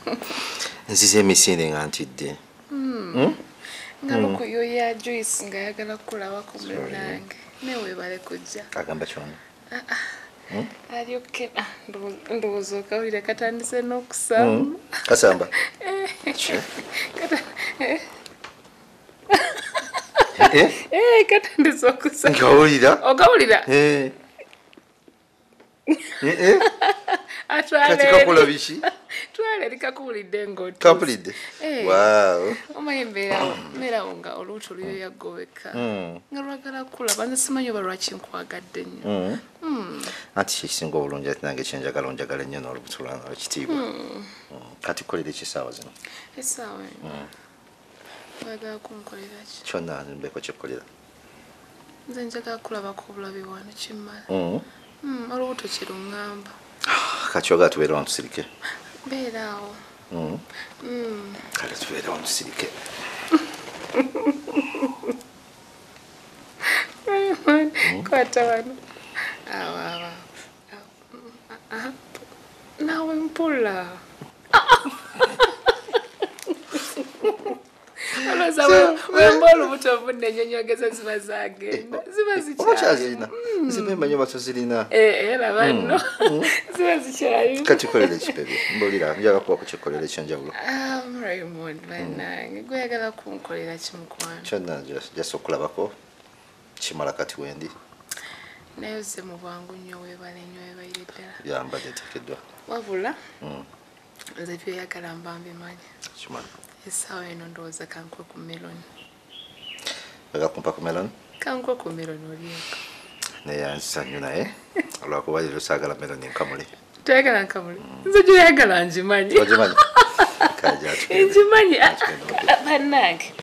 nzize emisinde nga ntidde nga lukuyo ya Joyce nga yagala kulabako mulunange neweebale kujja agamba kyona alyoke ndowooza okawulire katandise n'okusamba kasamba katandise okusamba okawulira kakola biki twale likakuwulidde ng'oti kapulidde wow omanyi mbeerawo nga oluuto luyo yaggoweka nga lwagala kulaba nze simanyi oba lwaki nkwagadde nnyo anti kisinga obulungi ati nange kyenjagala onjagala ennyo n'olubuto lwange olwekitiibwa kati kolera ekisaawa zino essaawa oyagala kunkolera ki kyonna mbeeko kyekolera nze njagala kulabako obulabe wano kimmala olubuto kiruŋŋamba kati oyagala tubeere wano tusirike beeraawo kale tubeere wano tusirike kwata wano nawe mpula olowooza wemba olubuto obudde ennyonyogeza ziba zagenda ziba zikyazirina zibembanyo bato zirina era banno ziba zikyali kati kolera ekipebyo mbuulira njaga kuba kukyekolera ekyenjawulo Raymond bannange gweyagala kunkolera kimukwano kyonna jasa okulabako kimala kati wendi naye ozze mu bwangu nnyo weebale nnyo weebayire ddala yambadde tekeddwa wabula nze byoyagala mba mbimanyi kimanyi essaawa eno ndowooza kankwe ku meloni agakumpa ku meloni kankwe ku meloni olieko naye yanzisa nnyo naye olwakuba leero saagala meloni nkamule toyagala nkamule nze gyoyagala ngimanyi ogimanyi ngimanyi bannange